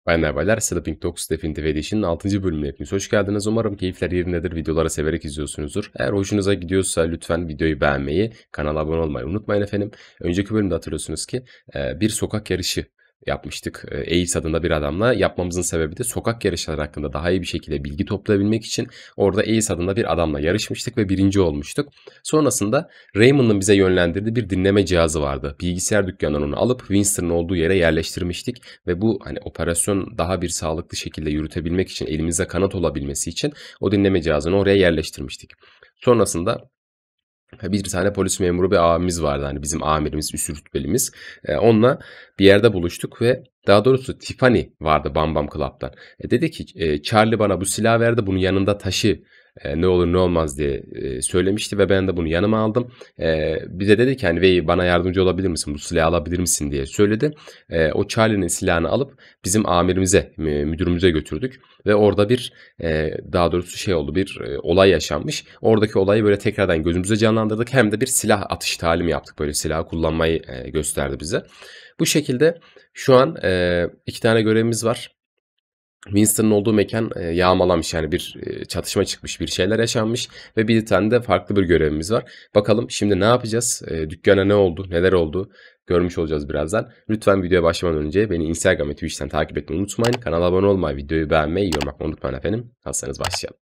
Bayanlar baylar, Sleeping Dogs Definitive Edition'ın 6. bölümüne hepiniz hoş geldiniz. Umarım keyifler yerindedir, videoları severek izliyorsunuzdur. Eğer hoşunuza gidiyorsa lütfen videoyu beğenmeyi, kanala abone olmayı unutmayın efendim. Önceki bölümde hatırlıyorsunuz ki bir sokak yarışı yapmıştık. Ace adında bir adamla. Yapmamızın sebebi de sokak yarışları hakkında daha iyi bir şekilde bilgi toplayabilmek için orada Ace adında bir adamla yarışmıştık ve birinci olmuştuk. Sonrasında Raymond'ın bize yönlendirdiği bir dinleme cihazı vardı. Bilgisayar dükkanından onu alıp Winston'ın olduğu yere yerleştirmiştik ve bu hani operasyon daha bir sağlıklı şekilde yürütebilmek için, elimize kanıt olabilmesi için o dinleme cihazını oraya yerleştirmiştik. Sonrasında bir tane polis memuru bir abimiz vardı. Hani bizim amirimiz, üst rütbelimiz. Onunla bir yerde buluştuk ve daha doğrusu Tiffany vardı Bam Bam Club'dan. Dedi ki Charlie bana bu silah verdi, bunu yanında taşı. Ne olur ne olmaz diye söylemişti ve ben de bunu yanıma aldım. Bize dedi ki hani Vey bana yardımcı olabilir misin? Bu silahı alabilir misin diye söyledi. O Charlie'nin silahını alıp bizim amirimize, müdürümüze götürdük. Ve orada bir daha doğrusu şey oldu, bir olay yaşanmış. Oradaki olayı böyle tekrardan gözümüze canlandırdık. Hem de bir silah atış talimi yaptık. Böyle silahı kullanmayı gösterdi bize. Bu şekilde şu an 2 tane görevimiz var. Winston'ın olduğu mekan yağmalamış, yani bir çatışma çıkmış, bir şeyler yaşanmış ve bir tane de farklı bir görevimiz var. Bakalım şimdi ne yapacağız? Dükkana ne oldu, neler oldu görmüş olacağız birazdan. Lütfen videoya başlamadan önce beni Instagram ve Twitch'ten takip etmeyi unutmayın. Kanala abone olmayı, videoyu beğenmeyi, yorum yapmayı unutmayın efendim. Hazırsanız başlayalım.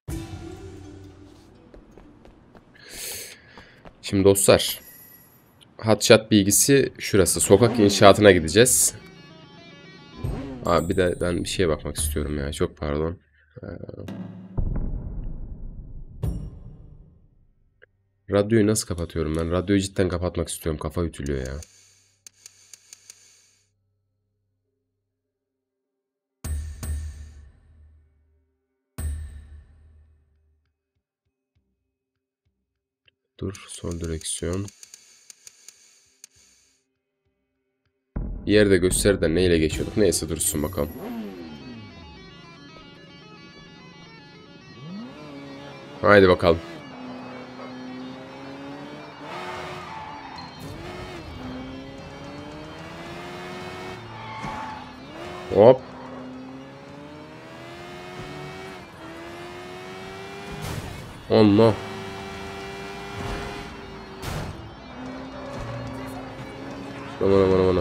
Şimdi dostlar, Hotshot bilgisi şurası. Sokak inşaatına gideceğiz. Abi bir de ben bir şeye bakmak istiyorum ya. Çok pardon. Radyoyu nasıl kapatıyorum ben? Radyoyu cidden kapatmak istiyorum. Kafa ütülüyor ya. Dur, sol direksiyon. Bir yerde göster de neyle geçiyorduk. Neyse dursun bakalım. Haydi bakalım. Hop. Allah. Aman aman aman.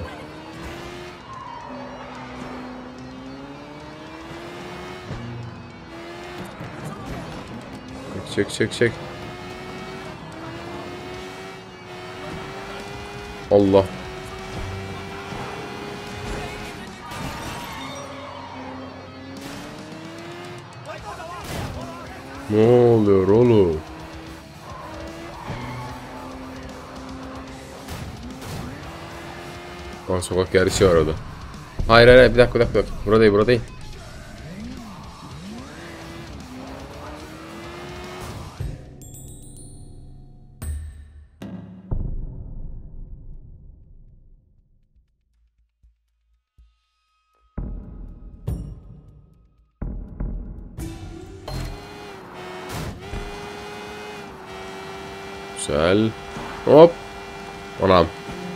Çek çek çek. Allah. Ne oluyor oğlum? Lan sokak yarışı var orada. Hayır hayır bir dakika bir dakika. Burada değil burada değil. Güzel. Hop. Anam.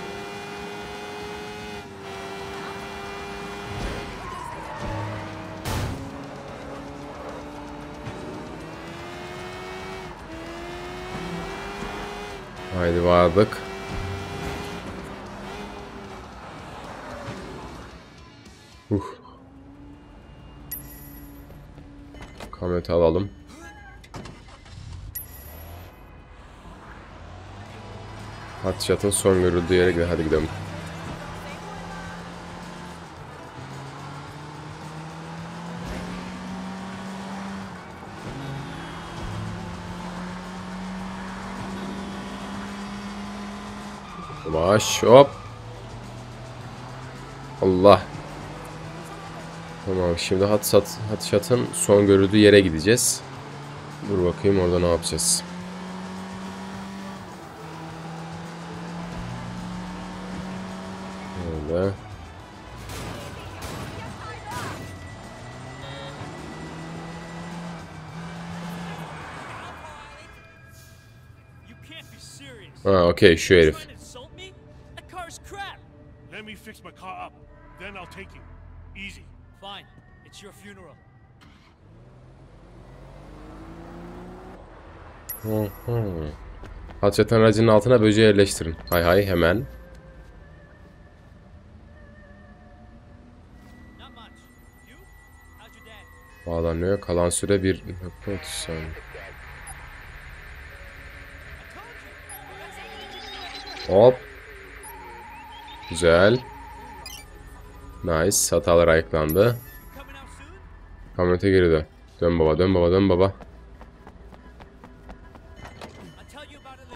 Haydi vardık. Kameti alalım. Hotshot'ın son görüldüğü yere gidelim. Hadi gidelim. Baş hop. Allah. Tamam şimdi Hotshot'ın son görüldüğü yere gideceğiz. Dur bakayım orada ne yapacağız. Öyle. Ha okey şu herif. Let me fix my car up. Then I'll take you. Easy. Fine. It's your funeral. Hot aracının altına böceği yerleştirin. Hay hay hemen. Not much. You? How's your dad? Bağlanıyor. Kalan süre 1.30 saniye. Hop. Güzel. Nice. Hatalar ayıklandı. Coming out soon? Kamyonete geri dön. Dön baba, dön baba, dön baba. I'll tell you about it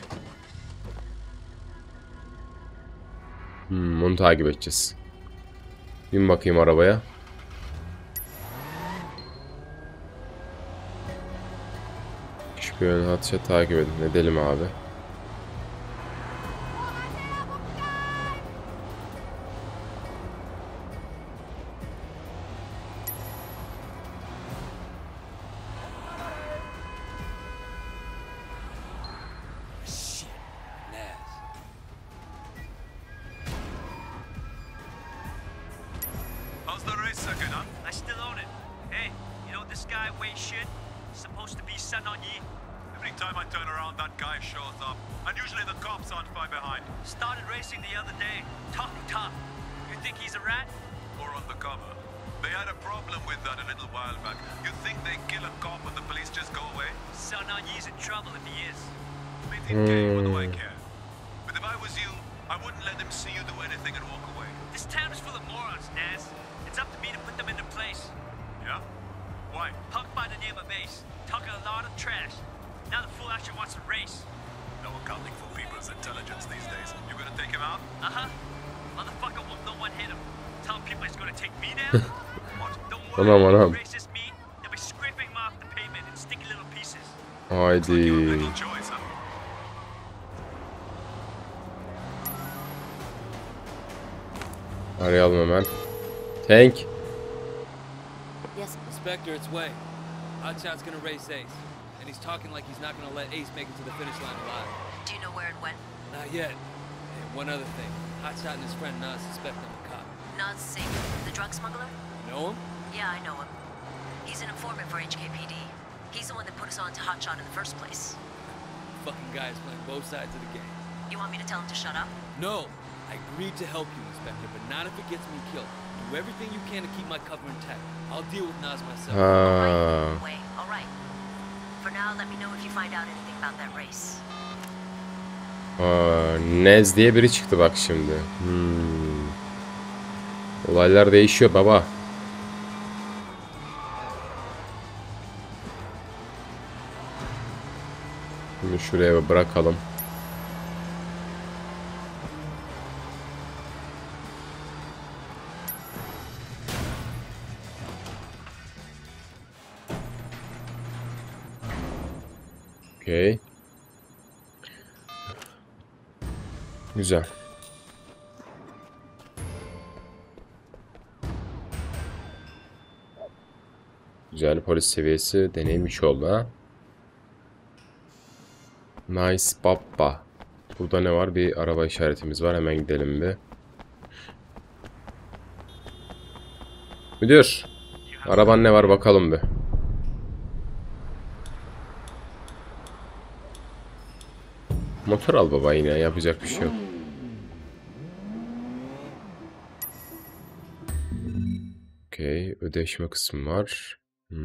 later. Onu takip edeceğiz. Bin bakayım arabaya. Şüpheli atışa takip edin. Edelim abi. How's the race second, huh? I still own it. Hey, you know this guy weighs shit? Supposed to be Sun On Yi. Every time I turn around, that guy shows up. And usually the cops aren't far behind. Started racing the other day. Tough, tough. You think he's a rat? Or on the cover. They had a problem with that a little while back. You think they kill a cop and the police just go away? Sun On Yi's in trouble if he is. Made him gay, what do I care? But if I was you, I wouldn't let him see you do anything and walk away. This town is full of morons, Naz. It's up to me to put them into place. Yeah? Why? Punk by the name of Ace, talking a lot of trash. Now the fool actually wants to race. No accounting for people's intelligence these days. You gonna take him out? Uh-huh. Motherfucker won't no one hit him. Tell people he's gonna take me down? What? Don't Anam, worry, anam. if he races me, they'll be scraping him off the pavement in sticky little pieces. Your Haydi. little choice, huh? Arayalım hemen. Tank. Yes. Inspector, it's Way. Hotshot's gonna race Ace, and he's talking like he's not gonna let Ace make it to the finish line alive. Do you know where and when? Not yet. And one other thing, Hotshot and his friend Nas suspect I'm a cop. Nas Singh, the drug smuggler? Know him? Yeah, I know him. He's an informant for HKPD. He's the one that put us on to Hotshot in the first place. Fucking guy is playing both sides of the game. You want me to tell him to shut up? No, I agreed to help you, Inspector, but not if it gets me killed. Do everything you can to keep my cover intact. I'll deal with Nas myself. Ha. Wait, all right. For now, let me know if you find out anything about that race. Nez diye biri çıktı bak şimdi. Olaylar değişiyor baba. Şimdi şuraya bir bırakalım. Okey. Güzel. Güzel polis seviyesi deneyim 3 oldu ha. Nice baba. Burada ne var? Bir araba işaretimiz var. Hemen gidelim bir. Müdür. Araban ne var bakalım bir. Motor al baba yine. Yapacak bir şey yok. Okey. Ödeşme kısmı var.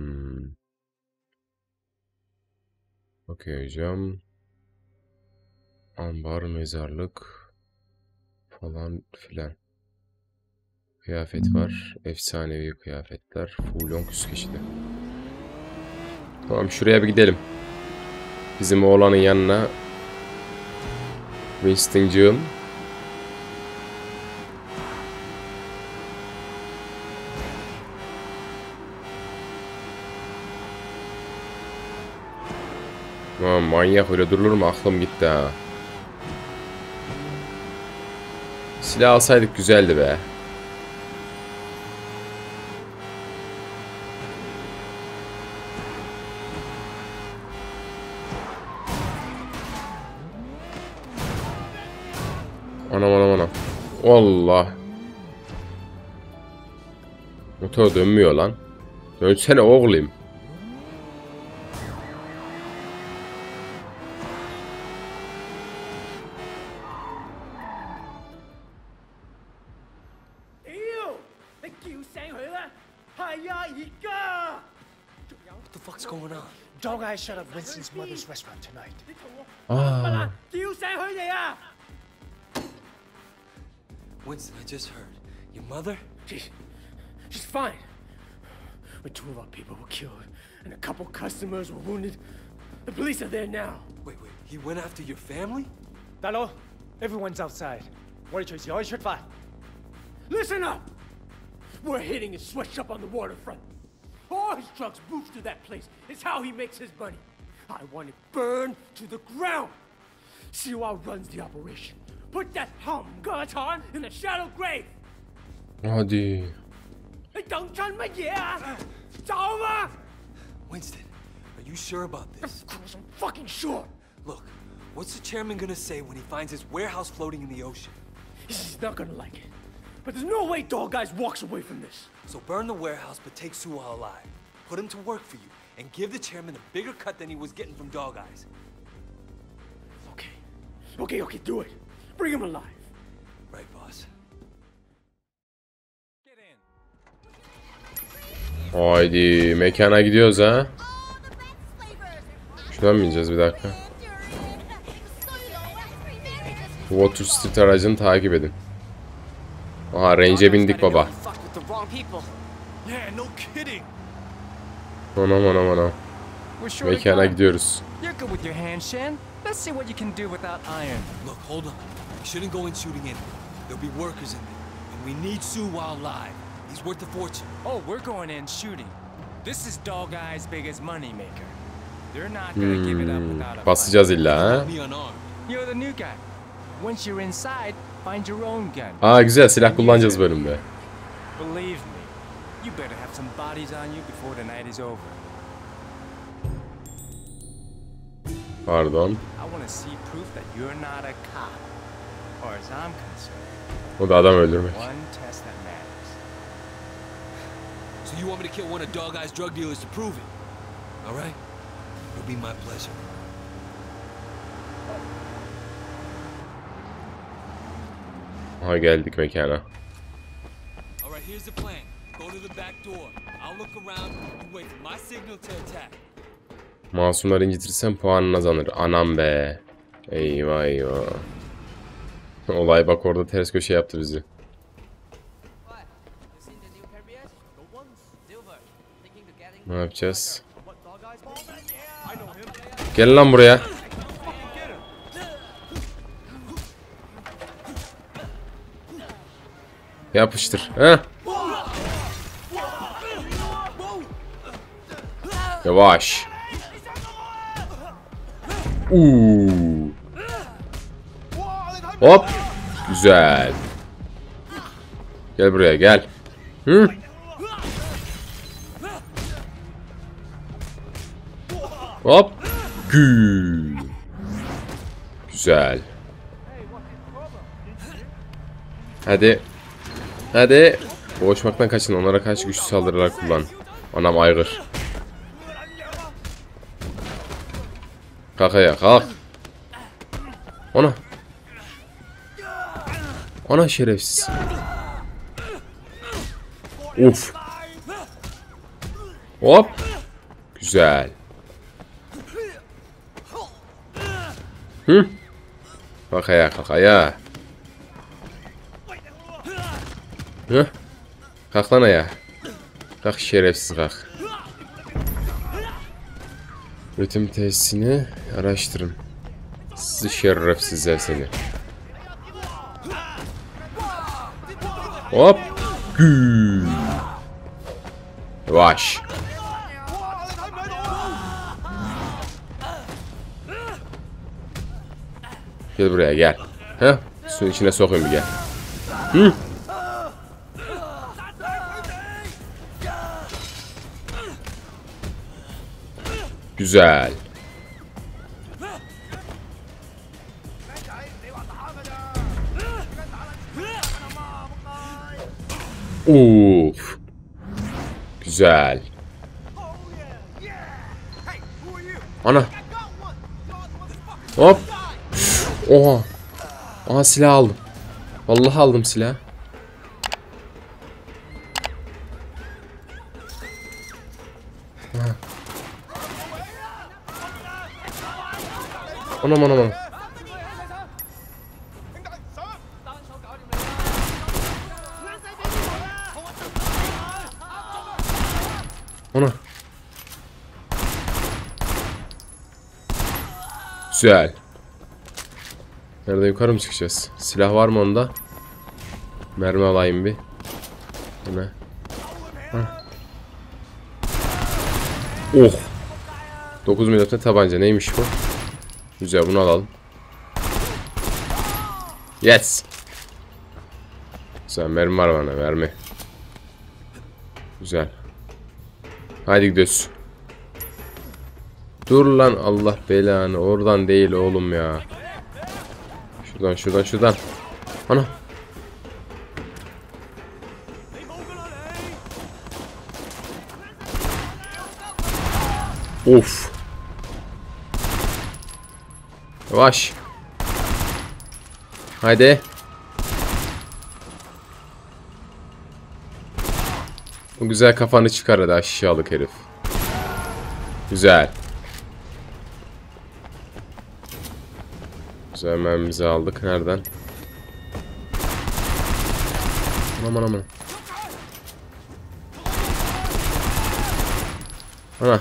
Okey hocam. Ambar, mezarlık falan filan. Kıyafet var. Efsanevi kıyafetler. Fulon küskeçli. Tamam şuraya bir gidelim. Bizim oğlanın yanına. Winston'cığım. Aman manyak öyle durulur mu? Aklım gitti ha. Silah alsaydık güzeldi be. Anam anam anam. Allah. Motor dönmüyor lan. Dönsene oğlum. What the fuck's going on? Dog Eyes shut up Winston's mother's restaurant tonight. Winston, I just heard. Your mother? She's fine. But 2 of our people were killed, and a couple customers were wounded. The police are there now. Wait, he went after your family? 大佬, everyone's outside. 我哋隨時可以出發. Listen up! We're hitting his sweatshop on the waterfront. All his trucks move to that place. It's how he makes his money. I want it burned to the ground. Siwa runs the operation. Put that Galaton in the shallow grave. Hadi. 你等緊乜嘢啊？走啊！ Winston, are you sure about this? Of course I'm fucking sure. Look, what's the chairman gonna say when he finds his warehouse floating in the ocean? He's not gonna like it. But there's no way Dog Eyes walks away from this. So burn the warehouse, but take Suwa alive. Put him to work for you, and give the chairman a bigger cut than he was getting from Dog Eyes. Okay, do it. Bring him alive. Right, boss. Haydi mekana gidiyoruz ha. Şuradan mı ineceğiz bir dakika? Water Street aracını takip edin. Aha range'e bindik baba. Yeah, no kidding. Anam. Mekana gidiyoruz. You're good with your hands, Shan. Let's see what you can do without iron. Look, hold on. We shouldn't go in shooting in. There'll be workers in there. And we need Suwa alive. He's worth a fortune. Oh, we're going in shooting. This is Dog Eye's biggest money maker. They're not gonna give it up without a Basacağız illa ha. Me unarmed. fight. You're the new guy. Once you're inside, find your own gun. Aa güzel silah kullanacağız bölümde. Believe me, you better have some bodies on you before the night is over. Pardon. I want to see proof that you're not a cop. As far as I'm concerned, O da adam öldürmek. one test that matters. So you want me to kill one of Dog Eye's drug dealers to prove it? All right? It'll be my pleasure. Aha geldik mekana. All right, here's the plan. Go to the back door. I'll look around and wait for my signal to attack. Masumları incitirsem puanın azalır. Anam be. Eyvah. Olay bak orada ters köşe yaptı bizi. Ne yapacağız? Gel lan buraya. Yapıştır. Heh. Yavaş. Hop. Güzel. Gel buraya gel. Hı? Hop. Güzel. Hadi. Boğuşmaktan kaçın. Onlara karşı güçlü saldırılar kullan. Anam aygır. Kalk ayağa kalk. Ona şerefsiz. Uf. Hop. Güzel. Hı? Kalk ayağa kalk ayağa. Hı? Kalk lan ayağa. Kalk şerefsiz kalk. Üretim tesisini araştırın. Sizi şerefsizler seni. Hop. Yavaş. Gel buraya gel. Heh. Suyun içine sokayım bir gel. Hı? Güzel. Uf. Güzel. Ana. Hop. Oha. Aha silah aldım. Vallahi aldım silah. Anam anam anam. Ana. Güzel. Nerede, yukarı mı çıkacağız? Silah var mı onda? Mermi alayım bir. Bu ne? Oh. 9 mm tabanca neymiş bu? Güzel, bunu alalım. Yes. Güzel, mermi var bana, mermi. Güzel. Haydi gidiyoruz. Dur lan, Allah belanı. Oradan değil oğlum ya. Şuradan şuradan şuradan. Ana. Of. Yavaş. Haydi. Bu güzel kafanı çıkar hadi aşağılık herif. Güzel. Güzel, mermimizi aldık. Nereden? Aman aman. Ana.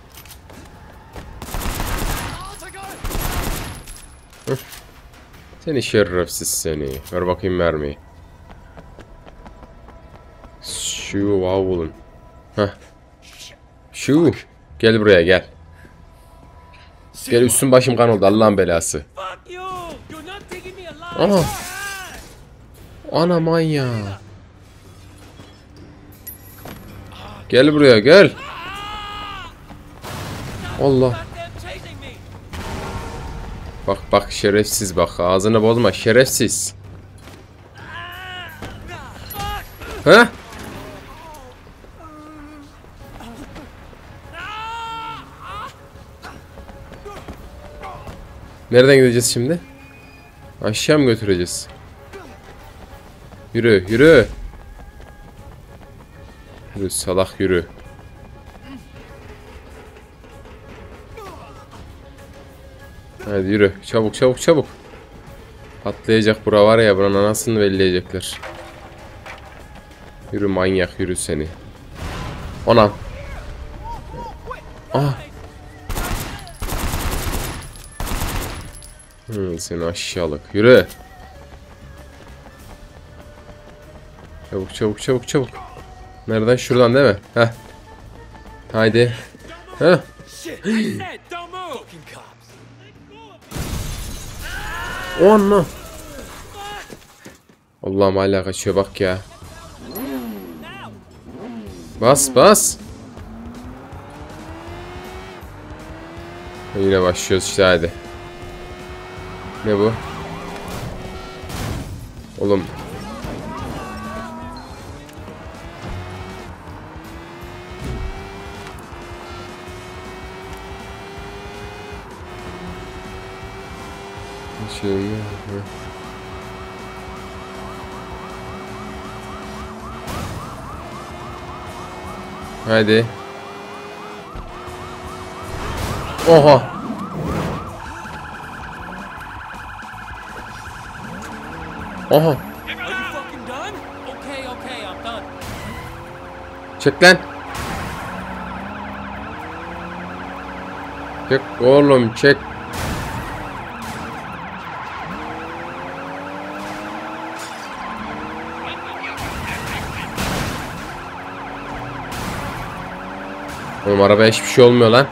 Seni şerefsiz seni. Ver bakayım mermiyi. Şu avulun. Heh. Şu. Gel buraya gel. Gel, üstüm başım kan oldu Allah'ın belası. Aha. Ana manyağı. Gel buraya gel. Allah. Bak bak şerefsiz bak, ağzını bozma şerefsiz. Ha? Nereden gideceğiz şimdi? Aşağı mı götüreceğiz? Yürü yürü. Yürü salak yürü. Hadi yürü. Çabuk çabuk çabuk. Patlayacak bura var ya. Buranın anasını belleyecekler. Yürü manyak yürü seni. Anam. Ah. Seni aşağılık. Yürü. Çabuk çabuk çabuk çabuk. Nereden? Şuradan değil mi? Heh. Haydi. Heh. Oh no. Allah'ım hala kaçıyor bak ya. Bas bas. Yine başlıyoruz işte hadi. Ne bu? Oğlum. Hadi. Oha. Oha. Çek lan. Çek oğlum çek. Oğlum arabaya hiçbir şey olmuyor lan.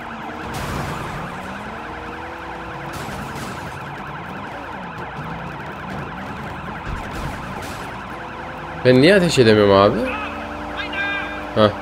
Ben niye ateş edemiyorum abi? Hah.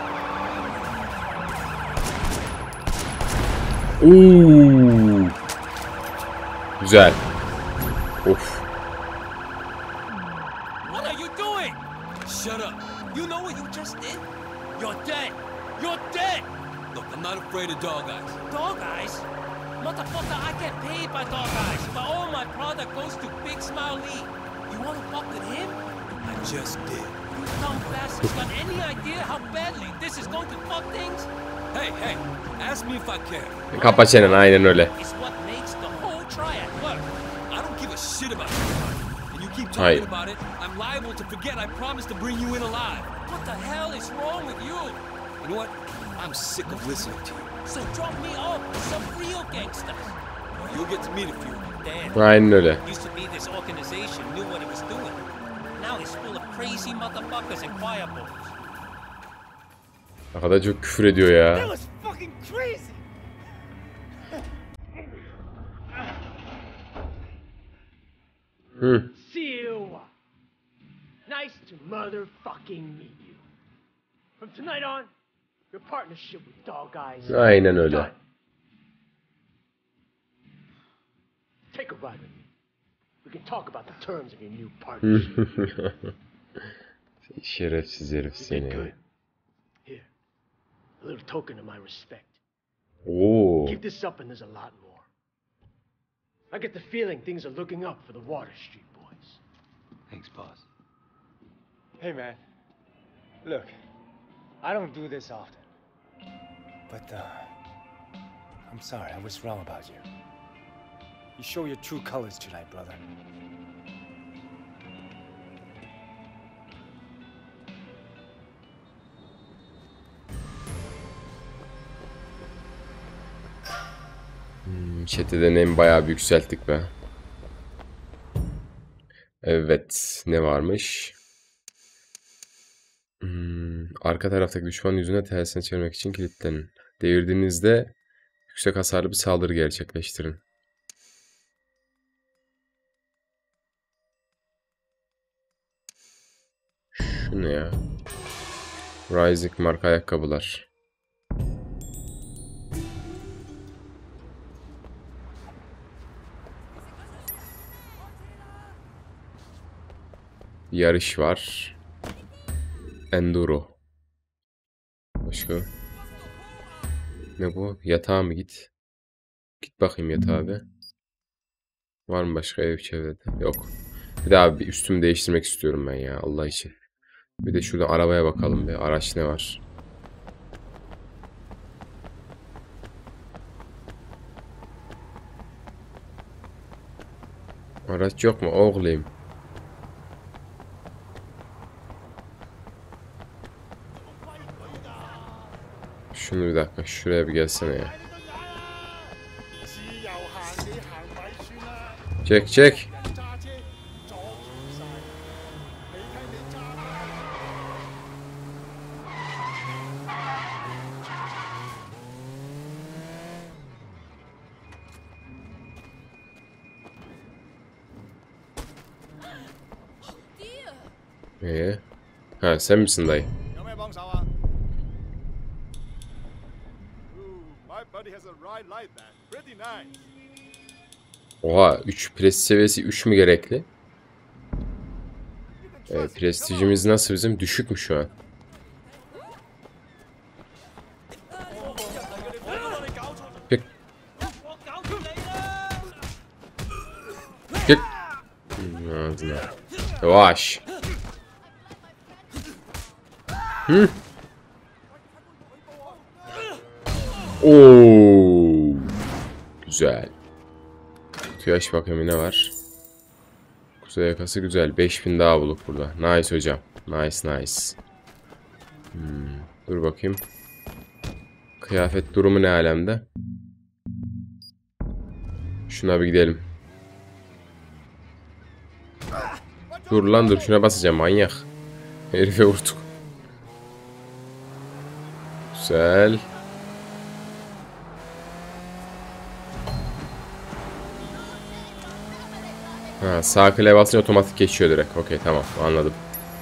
Uuu. Güzel. Of. What are you doing? Shut up. You know what you just did? You're dead! You're dead! Look, I'm not afraid of dog eyes. Dog eyes? Motherfucker, I get paid by dog eyes, but all my product goes to Big Smile Lee. You wanna fuck with him? I just did. You dumb bastards got any idea how badly this is going to fuck things? Hey, hey, ask me if I care. Kapa çeneni, aynen öyle. It's what makes the whole triad work. I don't give a shit about you. And you keep Hayır. talking about it, I'm liable to forget I promised to bring you in alive. What the hell is wrong with you? You know what? I'm sick of listening to you. So drop me off with some real gangsters. You'll get to meet a few. Damn. Aynen öyle. Used to be this organization knew what it was doing. Now it's full of crazy motherfuckers and fireballs. Ne kadar çok küfür ediyor ya. That was fucking crazy! See you. Nice to motherfucking meet you. From tonight on, your partnership with Dog Eyes. Aynen öyle. Done. Take a ride with me. We can talk about the terms of your new partnership. Şerefsiz herif You did seni. good. Here, a little token of my respect. Oo. Keep this up and there's a lot more. I get the feeling things are looking up for the Water Street boys. Thanks, boss. Hey, man. Look, I don't do this often. But, I'm sorry, I was wrong about you. You show your true colors tonight, brother. Çeteden en bayağı bir yükselttik be. Evet. Ne varmış? Arka taraftaki düşman yüzüne tersine çevirmek için kilitlenin. Devirdiğinizde yüksek hasarlı bir saldırı gerçekleştirin. Şu ne ya? Rising marka ayakkabılar. Yarış var. Enduro. Başka? Ne bu? Yatağa mı git? Git bakayım yatağa be. Var mı başka ev çevrede? Yok. Bir daha bir üstümü değiştirmek istiyorum ben ya Allah için. Bir de şuradan arabaya bakalım be. Araç ne var? Araç yok mu oğlum? Şunu bir dakika şuraya bir gelsene ya. Çek çek. Ha sen misin dayı? Oha 3 prestij seviyesi 3 mü gerekli? Prestijimiz nasıl bizim? Düşük mü şu an? Pek. Pek. Ağzına. Yavaş. Hı? Oo. Güzel. Kutuyu aç bakayım ne var. Kuzey yakası güzel. 5000 daha bulduk burada. Nice hocam. Nice nice. Dur bakayım. Kıyafet durumu ne alemde? Şuna bir gidelim. Dur lan dur şuna basacağım manyak. Herife vurduk. Güzel. Ha, sağ klavye basınca otomatik geçiyor direkt. Okey tamam anladım.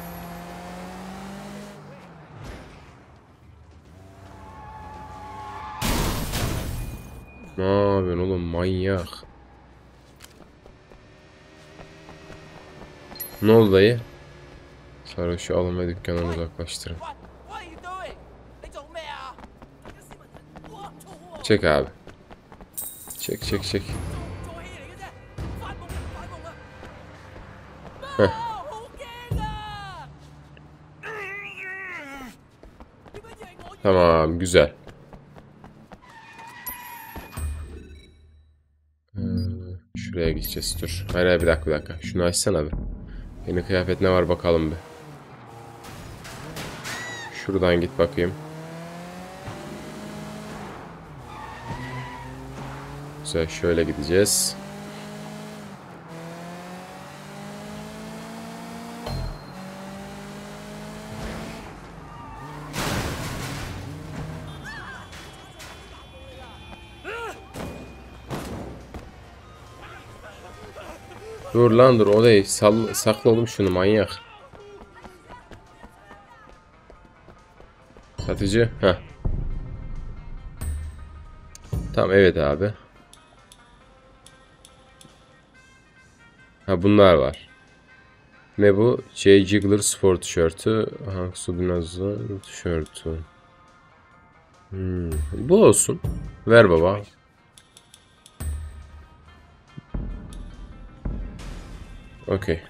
Ne yapıyorsun oğlum manyak. Ne oldu dayı? Sarhoşu alın ve dükkandan uzaklaştırın. Çek abi. Çek çek çek. Heh. Tamam, güzel. Şuraya gideceğiz, dur. Hayır, bir dakika bir dakika. Şunu açsana bir. Yeni kıyafet ne var bakalım bir. Şuradan git bakayım. Güzel, şöyle gideceğiz. Dur lan dur, o değil. Sakla oğlum şunu, manyak. Satıcı. Heh. Tamam, evet abi. Ha, bunlar var. Ne bu? J. Jiggler spor tişörtü. Hank Subinaz'ın tişörtü. Bu olsun. Ver baba. Okey.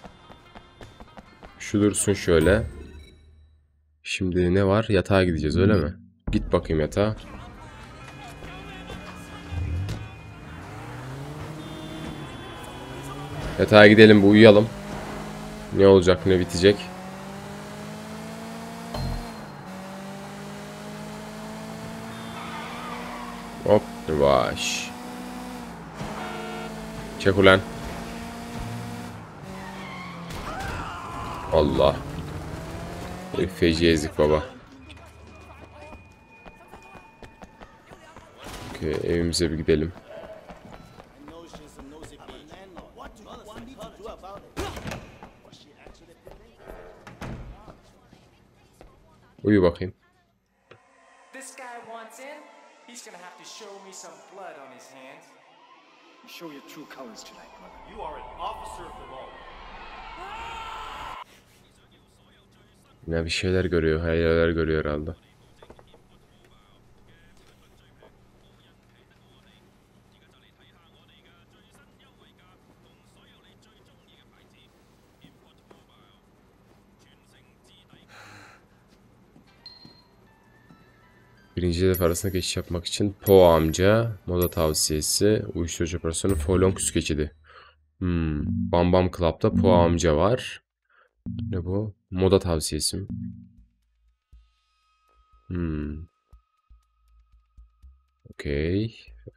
Şu dursun şöyle. Şimdi ne var? Yatağa gideceğiz, öyle mi? Git bakayım yatağa. Yatağa gidelim, bir uyuyalım. Ne olacak, ne bitecek. Hop, yavaş. Çek ulan. Allah. Feci ezik baba. Okey, evimize bir gidelim. Uyu bakayım. This guy wants in. He's gonna have to show me some blood on his hands. Show your true colors tonight, brother. You are an officer of the law. Yine bir şeyler görüyor, hayaller görüyor herhalde. Birinci hedef arasında geçiş yapmak için Po amca, moda tavsiyesi, uyuşturucu operasyonu, Folon küs geçidi. Bam Bam Club'da Po amca var. Ne bu? Moda tavsiyesi mi? Okey.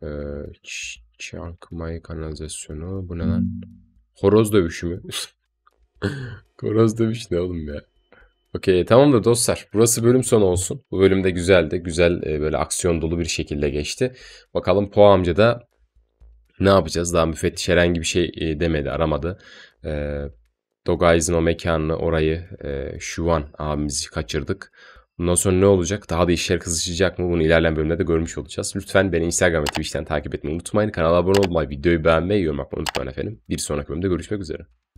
Çankmay kanalizasyonu. Bu ne lan? Horoz dövüşü mü? Horoz dövüşü ne oğlum ya? Okey, tamamdır dostlar. Burası bölüm sonu olsun. Bu bölüm de güzeldi. Güzel, böyle aksiyon dolu bir şekilde geçti. Bakalım Po amca da ne yapacağız? Daha müfettiş herhangi bir şey demedi, aramadı. Dog Eyes'in o mekanını, orayı, Şuvan abimizi kaçırdık. Bundan sonra ne olacak? Daha da işler kızışacak mı? Bunu ilerleyen bölümlerde görmüş olacağız. Lütfen beni Instagram ve Twitch'ten takip etmeyi unutmayın. Kanala abone olmayı, videoyu beğenmeyi, yorum yapmayı unutmayın efendim. Bir sonraki bölümde görüşmek üzere.